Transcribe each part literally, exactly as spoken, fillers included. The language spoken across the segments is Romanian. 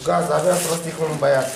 gaz, avea prostii cu un băiat.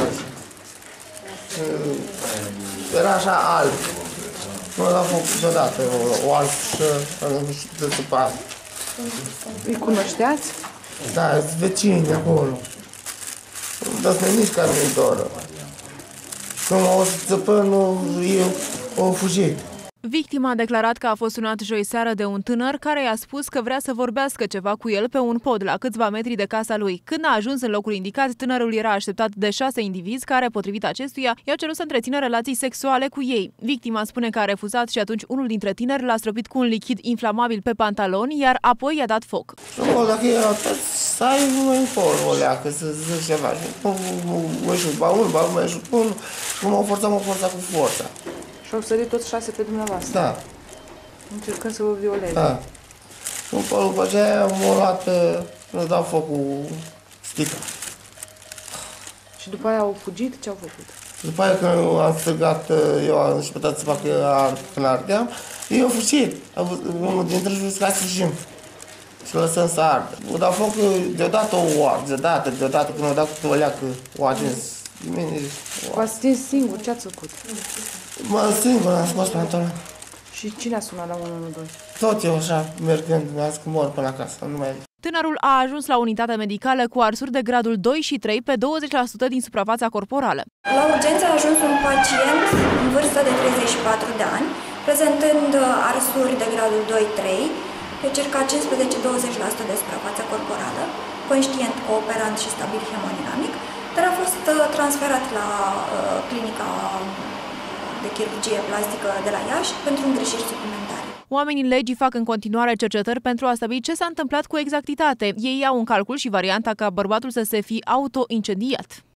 Era așa alb. Nu l-a făcut niciodată, o alb și de țăpat. Îi cunoșteați? Da, sunt vecini de acolo. Dar sunt nici care nu-i doră. Când m-au auzit țăpând, eu au fugit. Victima a declarat că a fost sunat joi seară de un tânăr care i-a spus că vrea să vorbească ceva cu el pe un pod la câțiva metri de casa lui. Când a ajuns în locul indicat, tânărul era așteptat de șase indivizi care, potrivit acestuia, i-au cerut să întrețină relații sexuale cu ei. Victima spune că a refuzat și atunci unul dintre tineri l-a stropit cu un lichid inflamabil pe pantalon, iar apoi i-a dat foc. Nu, dacă era tot, stai în polul ăla, că să zic ceva. Mă șut, ba unul, ba mă șut unul, și m-au forțat, m-au forțat cu forța. Și au sărit toți șase pe dumneavoastră? Da. Încercând să vă violeze? Da. Și după aceea m-au luat, le dau foc cu sticla. Și după aia au fugit? Ce au făcut? După aia când am strigat, eu am înșepătat să fac când ardeam, ei au fugit. Unul dintre ei a să fugim. Și lăsăm să ardă. O dau foc deodată o ard, deodată, deodată când o dau cu toaleacă, o atins. V-ați stins singur? Ce ați făcut? Mă, singur am scos pantaloni. Și cine a sunat la unu unu doi? Tot eu așa, mergând, mi-am zis că mor până acasă, nu mai... Tânărul a ajuns la unitatea medicală cu arsuri de gradul doi și trei pe douăzeci la sută din suprafața corporală. La urgență a ajuns un pacient în vârstă de treizeci și patru de ani, prezentând arsuri de gradul doi trei, pe circa cincisprezece la douăzeci la sută de suprafața corporală, conștient, cooperant și stabil hemodinamic, dar a fost transferat la uh, clinica de chirurgie plastică de la Iași pentru îngrijiri suplimentare. Oamenii legii fac în continuare cercetări pentru a stabili ce s-a întâmplat cu exactitate. Ei iau în calcul și varianta ca bărbatul să se fi auto-incendiat.